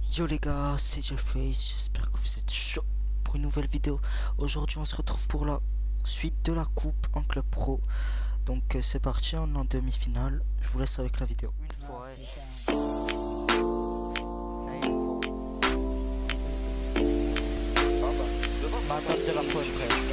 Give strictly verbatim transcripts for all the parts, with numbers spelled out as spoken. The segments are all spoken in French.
Yo les gars, c'est Jeffrey, j'espère que vous êtes chaud pour une nouvelle vidéo. Aujourd'hui on se retrouve pour la suite de la coupe en club pro. Donc euh, c'est parti, on est en demi-finale. Je vous laisse avec la vidéo. Une fois, ouais. Là, il faut. Madame de la pointe,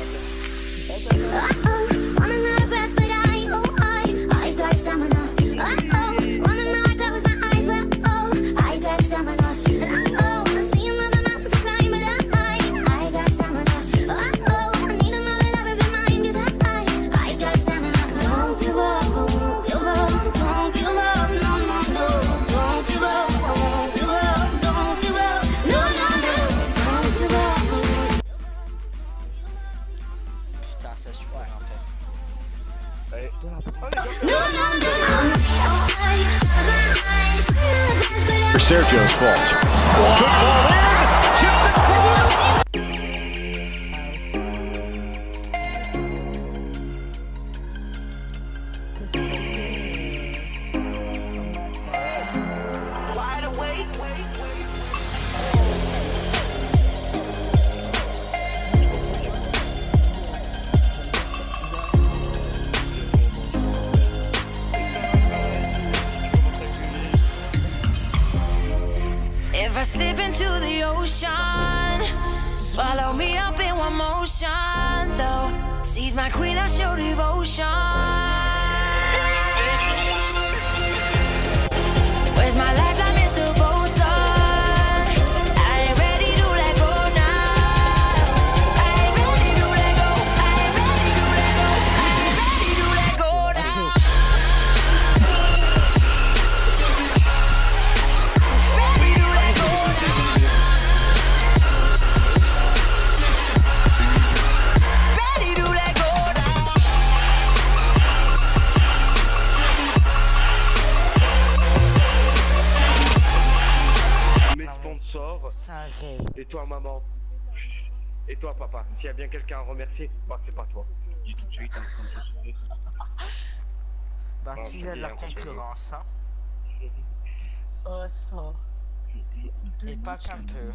ça suffit à faire. Allez. For Sergio's fault. If I slip into the ocean, swallow me up in one motion, though. Seize my queen, I show devotion. Where's my lifeline, Mister Bosun? I ain't ready to let go now. I ain't ready to let go. I ain't ready to let go. I ain't ready to let go now. Ready to let go now. Ready to let go now. Mes sponsors. C'est un rêve. Et toi maman. Et toi papa. S'il y a bien quelqu'un à remercier, bah c'est pas toi. Dis tout de suite. Hein, Bah Ah, tu as de la bien, concurrence, hein. Oh ça. Et pas qu'un peu.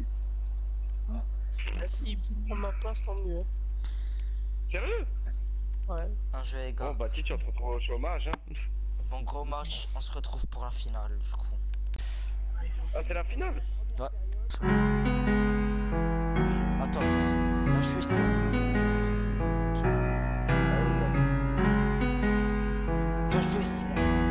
Ah si, il prend ma place, tant mieux. Sérieux? Ouais. Un jeu les gars. Bon bah tu te retrouves au chômage hein. Bon gros match, on se retrouve pour la finale du coup. Ah c'est la finale? Ouais. Attends, c'est ça. Là je suis ici. Là je suis ici.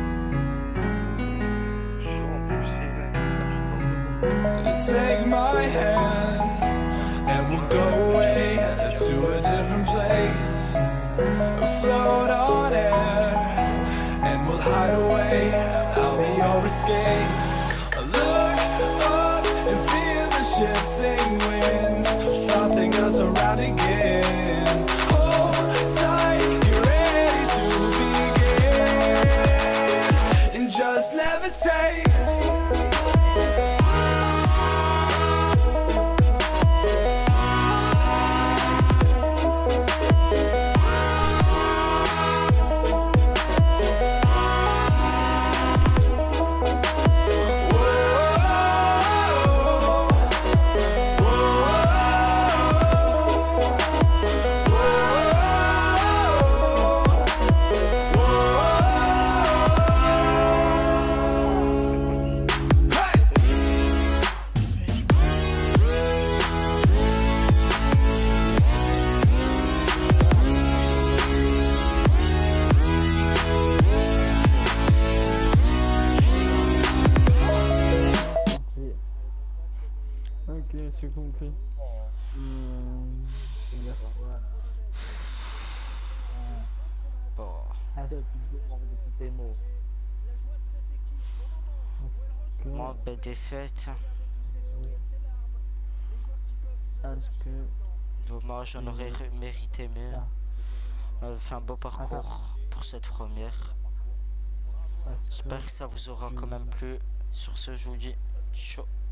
Take my hand and we'll go away to a different place. Float on air and we'll hide away. I'll be your escape. Look up and feel the shifting winds tossing us around again. Hold tight, get ready to begin and just levitate. Ok, j'ai compris. Hum, c'est-à-dire quoi? Bon. Arrête de dire tes mots. Parce que... Moi, belle défaite. Parce que... Dommage, on aurait mérité mieux. Ah. On avait fait un beau parcours pour cette première. Parce J'espère que ça vous aura quand même plu. Sur ce, je vous dis ciao.